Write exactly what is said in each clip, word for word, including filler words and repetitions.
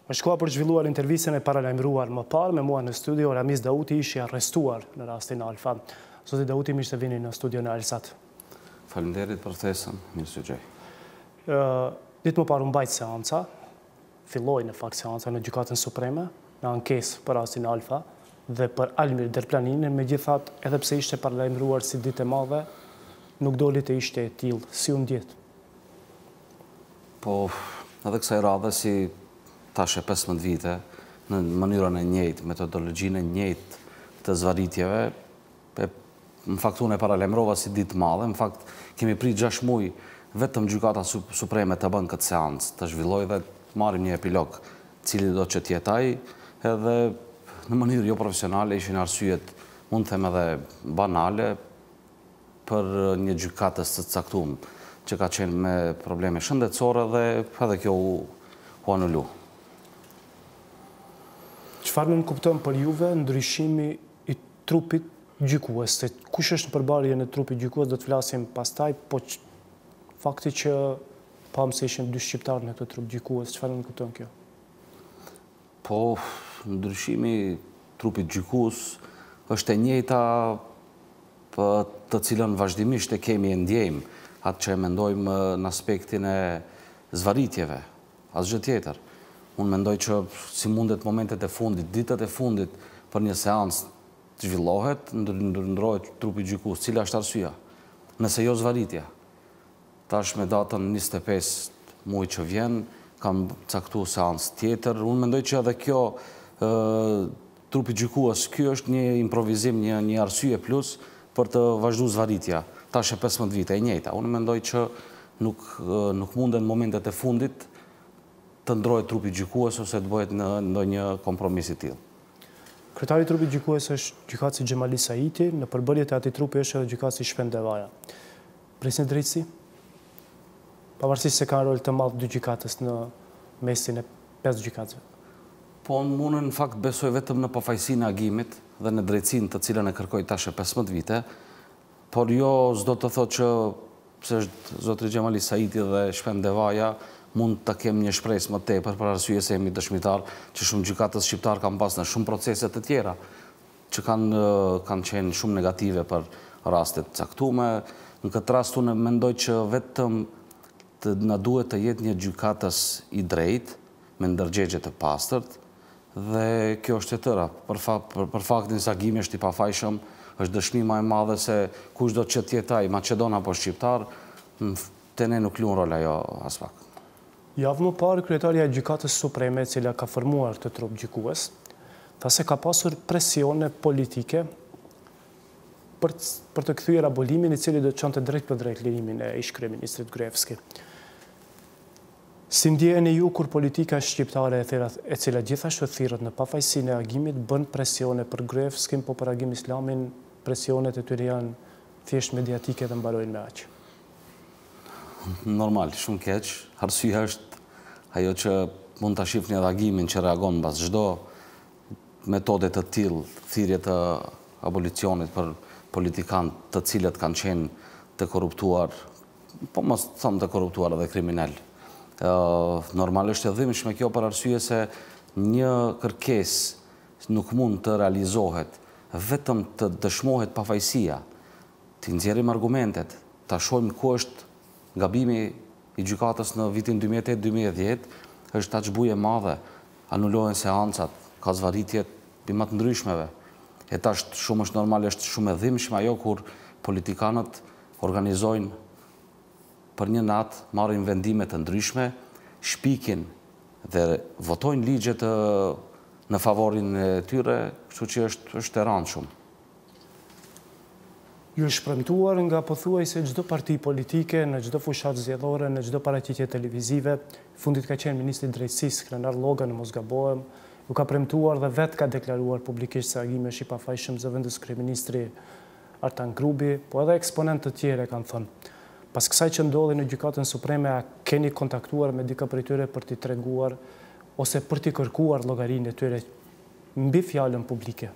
Është koha për zhvilluar intervistën e paralajmëruar më parë me mua në studio. Ramiz Dauti ishi arrestuar në rastin Alfa. Zoti Dauti, mirë se vini në studio në Alsat. Faleminderit për ftesën, mirë se u gjej. Ditë më parë u mbajt seanca, filloi në fakt seanca në Gjykatën Supreme, në ankesë për rastin Alfa dhe për Almir Derplaninin, megjithatë edhe pse ishte paralajmëruar si ditë e madhe, nuk doli të ishte e tillë. Si u ndjet? Po, edhe kësaj radhe si tash e pesëmbëdhjetë vite, në mënyrën e njëjtë, metodologjinë e njëjtë të zvarritjeve, në fakt unë e paralajmërova si ditë madhe, në fakt kemi prit gjashtë muaj vetëm Gjykata Supreme të bën këtë seancë, të zhvillojë dhe të marrim një epilog, cili do që të jetë ai, edhe në mënyrë jo profesionale ishin arsyet, mund të them edhe banale, për një gjykatës të caktuar që ka qenë me probleme shëndetësore dhe edhe kjo u, u anulu. Çfarë nuk kupton për juve ndryshimi i trupit gjykues? Se kush është në përballje në trupit gjykues do të flasim pastaj, po fakti që pam se ishin dy shqiptarë në këtë trup gjykues, çfarë nuk kupton kjo? Po, ndryshimi i trupit gjykues është e njëjta për të cilën vazhdimisht e kemi e ndjejmë, atë që e mendojmë në aspektin e zvarritjeve, asgjë tjetër. Unë mendoj që si mundet momentet e fundit, ditët e fundit për një seancë të zhvillohet, ndërndrohet trupi gjykues, cila është arsyeja? Nëse jo zvarritja. Tash me datën njëzet e pesë muaj që vjen, kam caktuar seancë tjetër. Unë mendoj që edhe kjo trupi gjykues, ky është një improvizim, një një arsye plus për të vazhduar zvarritja. Tash e pesëmbëdhjetë vite e njëjta. Unë mendoj që nuk nuk munden momentet e fundit të ndrohet trupi gjykues ose të bëhet në ndonjë kompromis i tillë. Kryetari i trupit gjykues është gjykatësi Xhemali Saiti, në përbërje të atij trupi është edhe gjykatësi Shpen Devaja. Presin drejtësi? Pavarësisht se ka rol të madh dy gjykatës në mesin e pesë gjykatësve. Po unë në fakt besoj vetëm në pafajësinë e agimit dhe në drejtsinë të cilën e kërkoi tash e pesëmbëdhjetë vite, por jo s'do të thotë që pse është zotri Xhemali Saiti dhe Shpen Devaja mund të kemë një shpresë më tepër për arsye se jemi dëshmitar që shumë gjykatës shqiptar kanë pas në shumë procese të tjera që kanë kanë qenë shumë negative për rastet caktuara. Në këtë rast unë mendoj që vetëm të na duhet të jetë një gjykatës i drejtë me ndërgjegje të pastërt dhe kjo është e tëra. Për, fa, për, për faktin se agimi është i pafajshëm, është dëshmi më e madhe se kush do të jetë ai, Maqedon apo shqiptar, te ne nuk luan rol ajo as pak. Javë më parë, kryetaria e Gjykatës Supreme, e cila ka formuar këtë trup gjykues, tha se ka pasur presione politike për, për të kthyer abolimin i cili do të çonte drejt për drejt lirimin e ish-kryeministrit Gruevski. Si ndjeheni ju kur politika shqiptare e, thirat, e cila gjithashtu thirrët në pafajësinë e agimit bën presione për Gruevskin, po për Agim Islamin presionet e tyre janë thjesht mediatike dhe mbarojnë me aq? Normal, shumë keq. Arsyeja është ajo që mund ta shihni edhe agimin që reagon mbas çdo metode të tillë, thirrje të abolicionit për politikanë të cilët kanë qenë të korruptuar, po mos them të korruptuar edhe kriminal. Normal është e dhimbshme kjo për arsye se një kërkesë nuk mund të realizohet vetëm të dëshmohet pafajësia, të nxjerrim argumentet, ta shohim ku është gabimi i gjykatës në vitin dy mijë e tetë dy mijë e dhjetë, është ta çbuje madhe, anulohen seancat, ka zvarritje më të ndryshmeve. E tash shumë është normal, është shumë e dhimbshme ajo kur politikanët organizojnë për një natë, marrin vendime të ndryshme, shpikin dhe votojnë ligje të në favorin e tyre, kështu që është është e rëndësishme. Ju është premtuar nga pothuajse çdo parti politike, në çdo fushat zgjedhore, në çdo paraqitje televizive, fundit ka qenë ministri i drejtësisë Krenar Lloga, në mos gabohem, ju ka premtuar dhe vetë ka deklaruar publikisht se agimi është i pafajshëm zëvendës kryeministri Artan Grubi, po edhe eksponentë të tjerë kanë thënë. Pas kësaj që ndodhi në Gjykatën Supreme, a keni kontaktuar me dikë prej tyre për t'i treguar ose për t'i kërkuar llogarinë e tyre mbi fjalën publike?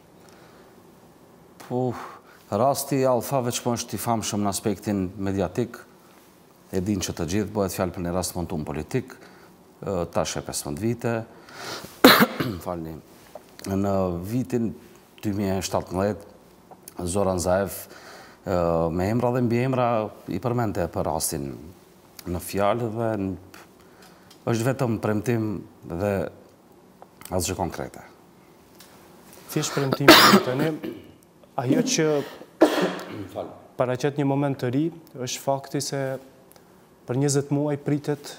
Po, rasti Alfa veçmo është i famshëm në aspektin mediatik, e din që të gjithë bëhet fjalë për një rast montum politik. tash e pesëmbëdhjetë vite. Falni. Në vitin dy mijë e shtatëmbëdhjetë, Zoran Zaev me emra dhe mbi emra i përmente për rastin në fjalë dhe është vetëm premtim dhe asgjë konkrete. Thjesht premtim të ne, ajo që paraqet një moment të ri është fakti se për njëzet muaj pritet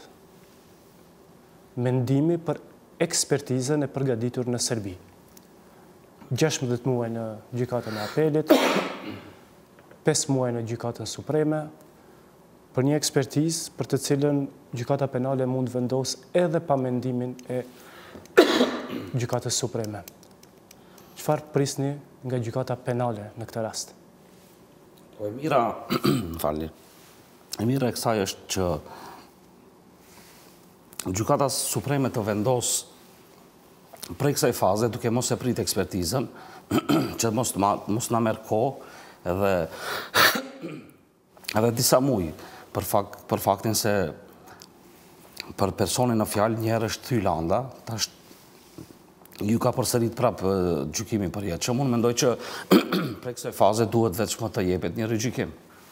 mendimi për ekspertizën e përgatitur në Serbi. gjashtëdhjetë muaj në gjykatën e apelit, pesë muaj në gjykatën supreme, për një ekspertizë për të cilën gjykata penale mund vendos edhe pa mendimin e gjykatës supreme. Çfarë prisni nga gjykata penale në këtë rast? Po e mira, falni. E mira e kësaj është që gjykata supreme të vendos prej kësaj faze, duke mos e prit ekspertizën, që mos mos na merr kohë edhe edhe disa muaj për fakt për faktin se për personin në fjalë një herë është thy landa, tash ju ka përsërit prapë gjykimin për jetë. Që unë mendoj që prej kësaj faze duhet vetëm të jepet një rigjykim.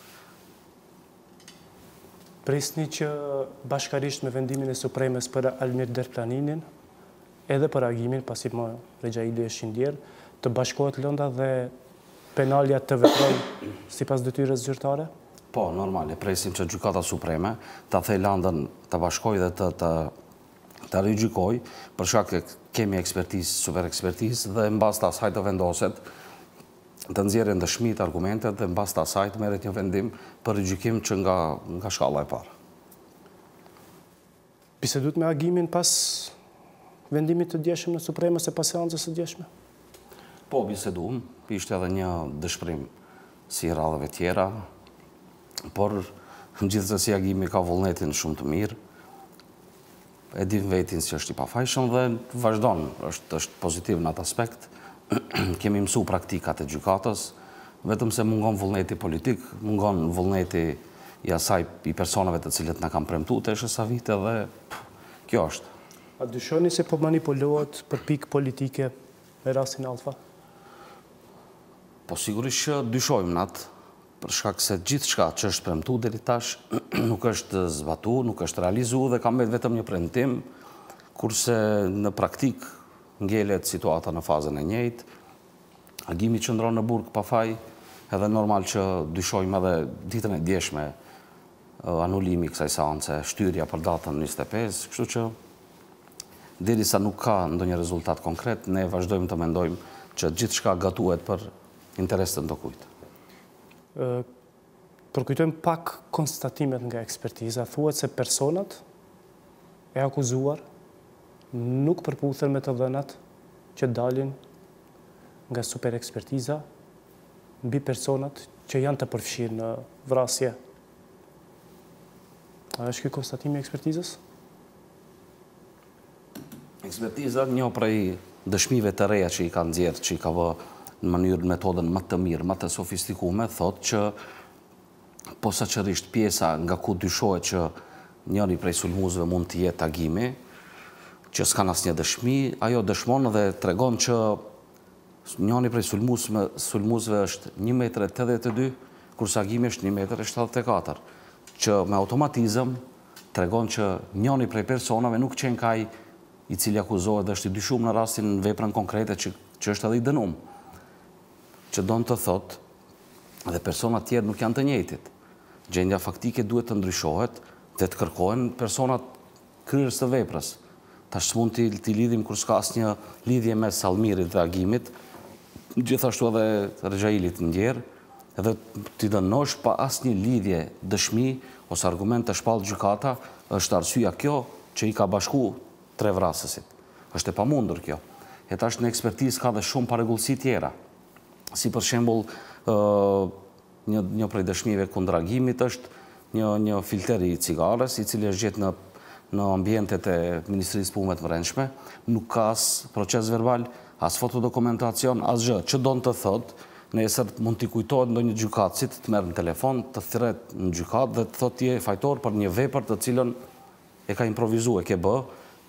Prisni që bashkarisht me vendimin e Supremes për Almir Derplaninin, edhe për agimin, pasi më Rexhaili është shindjerë, të bashkohet lënda dhe penalja të veproj sipas detyrës zyrtare? Po, normal, e presim që gjykata supreme ta thej landën të bashkoj dhe të të të rigjykoj, për shkak që kemi ekspertizë, super ekspertizë dhe mbas të asaj të vendoset të nxjerrin dëshmitë, argumentet dhe mbas të asaj të merret një vendim për rigjykim që nga nga shkalla e parë. Bisedut me agimin pas vendimit të djeshëm në Supreme se pas seancës së djeshme? Po, biseduam, ishte edhe një dëshpërim si radhave tjera, por gjithsesi agimi ka vullnetin shumë të mirë, e dim vetin që është i pafajshëm dhe vazhdon, është, është pozitiv në atë aspekt. Kemi mësu praktikat e gjykatës, vetëm se mungon vullneti politik, mungon vullneti i asaj i personave të cilët na kanë premtuar të sa vite dhe pff, kjo është. A dyshoni se po manipulohet për pikë politike me rastin Alfa? Po sigurisht që dyshojmë në atë, për shkak se gjithçka që është premtuar deri tash nuk është zbatuar, nuk është realizuar dhe ka mbet vetëm një premtim, kurse në praktik ngelet situata në fazën e njëjtë. Agimi qëndron në burg pa faj, edhe normal që dyshojmë edhe ditën e djeshme anulimi kësaj seance, shtyrja për datën njëzet e pesë, kështu që derisa nuk ka ndonjë rezultat konkret, ne vazhdojmë të mendojmë që gjithçka gatuhet për interes të ndokujt. Përkujtojmë pak konstatimet nga ekspertiza. Thuhet se personat e akuzuar nuk përputhen me të dhënat që dalin nga super ekspertiza mbi personat që janë të përfshirë në vrasje. A është ky konstatimi i ekspertizës? Ekspertiza një prej dëshmive të reja që i ka nxjerrë, që i ka vë në mënyrë metodën më të mirë, më të sofistikume, thot që posaçërisht pjesa nga ku dyshohet që njëri prej sulmuesve mund të jetë agimi, që s'kan asnjë dëshmi, ajo dëshmon dhe tregon që njëri prej sulmuesve është një metër e tetëdhjetë e dy, kurse agimi është një metër e shtatëdhjetë e katër, që me automatizëm tregon që njëri prej personave nuk qenë kaj i cili akuzohet dhe është i dyshuar në rastin veprën konkrete që, që është edhe i dënuar. Që do në të thot, dhe personat tjerë nuk janë të njëjtit. Gjendja faktike duhet të ndryshohet dhe të kërkohen personat kryerës të veprës. Tash s'mund t'i lidhim kur s'ka asnjë lidhje mes Almirit dhe agimit, gjithashtu edhe Rexhailit ndjerë, edhe t'i dënosh pa asnjë lidhje, dëshmi ose argument të shpallë gjykata, është arsyeja kjo që i ka bashku tre vrasësit. Është e pamundur kjo. E tash në ekspertizë ka dhe shumë parregullsi tjera. Si për shembull, një, një prej dëshmive kundër agimit është një, një filter i cigares, i cili është gjetë në, në ambientet e Ministrisë së Punëve të Brendshme, nuk ka as proces verbal, as fotodokumentacion, as gjë. Që do në të thotë, nesër mund t'i kujtohet ndonjë gjykatësit, të merr në telefon, të thret në gjykatë dhe të thotë ti je fajtor për një vepër të cilën e ka improvizuar, e ke bë,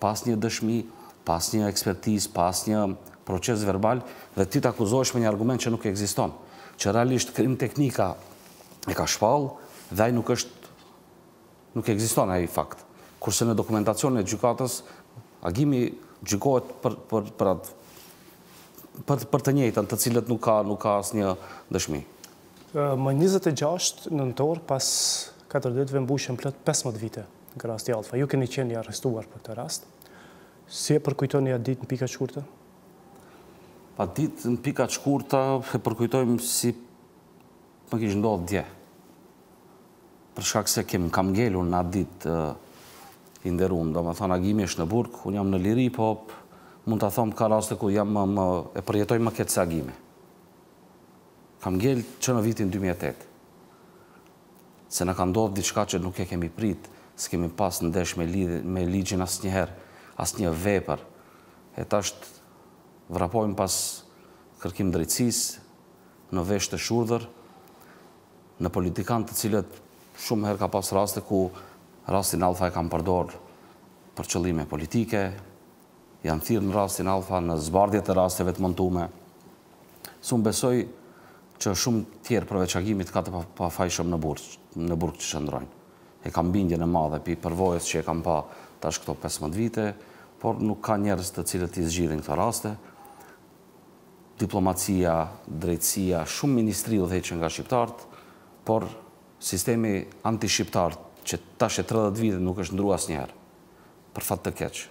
pas një dëshmi, pas një ekspertizë, pas një proces verbal, dhe ti të akuzohesh me një argument që nuk ekziston. Që realisht krim teknika e ka shpall, dhe ai nuk është, nuk ekziston ai fakt. Kurse në dokumentacionin e gjykatës, agimi gjykohet për, për, për, atë, për, për të njëjtën, të cilët nuk ka, nuk ka asnjë dëshmi. Më njëzet e gjashtë nëntor, pas katër ditëve mbushën plot pesëmbëdhjetë vite nga rasti Alfa. Ju keni qenë i arrestuar për këtë rast. Si e përkujtoni atë ditë në pika të shkurtë? Atë ditë në pika të shkurtë e përkujtojmë si më kishte ndodhur dje. Për shkak se kem kam ngelur në atë ditë i nderuar, domethënë agimi është në burg, unë jam në liri, po mund ta them ka raste ku jam më, më e përjetoj më keq se agimi. Kam ngel që në vitin dy mijë e tetë. Se na ka ndodhur diçka që nuk e kemi prit, s'kemi pas ndesh me, me ligjin asnjëherë, asnjë vepër. E tash vrapojmë pas kërkim drejtësisë në vesh të shurdhër, në politikanë të cilët shumë herë ka pas raste ku rastin Alfa e kam përdor për qëllime politike, janë thirrë në rastin Alfa në zbardhje të rasteve të montuara. S'unë besoj që shumë tjerë përveç agimit ka të pafajshëm në burg, në burg që shëndrojnë. E kam bindjen e madhe pi përvojës që e kam pa tash këto pesëmbëdhjetë vite, por nuk ka njerëz të cilët i zgjidhin këto raste. Diplomacia, drejtësia, shumë ministri u dheqën nga shqiptarët, por sistemi anti-shqiptar që tash e tridhjetë vite nuk është ndruar asnjëherë, për fat të keq.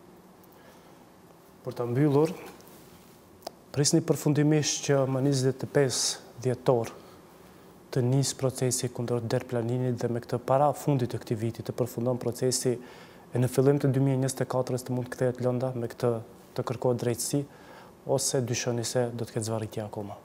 Për ta mbyllur, prisni përfundimisht që më njëzet e pesë dhjetor të nisë procesi kundër Derplaninit dhe me këtë para fundit të këtij viti të përfundon procesi e në fillim të dy mijë e njëzet e katërt të mund të kthehet lënda me këtë të kërkohet drejtësi, ose dyshoni se do të ketë zvarritje akoma?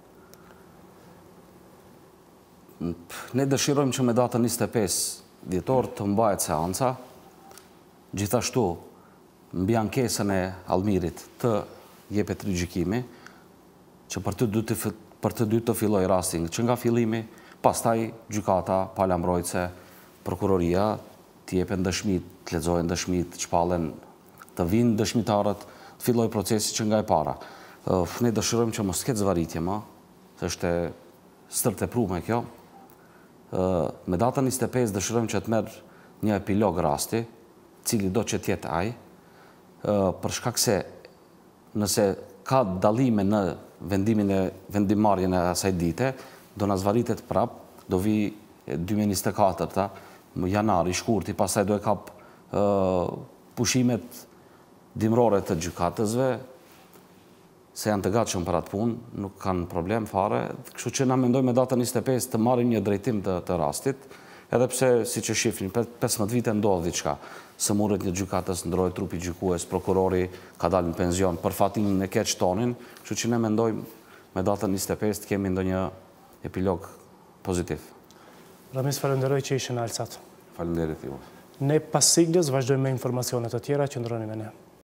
Ne dëshirojmë që me datën njëzet e pesë dhjetor të mbahet seanca, gjithashtu mbi ankesën e Allmirit të jepet rigjykimi, që për të dy të, për të, dy të filloj rastin që nga fillimi, pastaj gjykata, pala mbrojtëse, prokuroria, të jepen dëshmit, të lexohen dëshmit, të shpallen, të vinë dëshmitarët, të filloj procesi që nga e para. Ne dëshirojmë që mos ketë zvarritje më, se është stërt e prume kjo. Me datën njëzet e pesë dëshirojmë që të merr një epilog rasti, cili do që tjetë ai, për shkak se nëse ka dallime në vendimin e vendimarrjen e asaj dite, do na zvaritet prap, do vi dy mijë e njëzet e katërt, më janar i shkurti, pastaj do e kap uh, pushimet dimrore të gjykatësve, se janë të gatshëm për atë punë, nuk kanë problem fare, kështu që na mendojmë me datën njëzet e pesë të marrim një drejtim të, të rastit, edhe pse siç e shifni, pesëmbëdhjetë vite ndodh diçka. Së murët një gjykatës ndrohet trupi gjykues, prokurori ka dalë në penzion për fatin e keq tonin, kështu që ne mendojmë me datën njëzet e pesë të kemi ndonjë epilog pozitiv. Ramis, falenderoj që ishe në Alsat. Falenderit ju. Ne pas siglës vazhdojmë me informacionet të tjera që ndroni me ne.